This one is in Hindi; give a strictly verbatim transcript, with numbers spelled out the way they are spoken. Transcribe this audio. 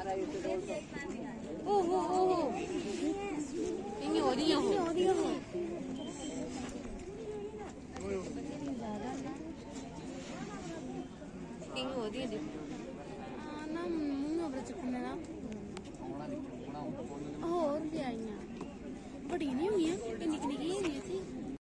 ओहो ओहो इन्हीं हो रही हो हो रही हो इन्हीं हो रही है ना मुंह में बच्चे को मेरा और भी आई हैं बड़ी नहीं हुई हैं निकली निकली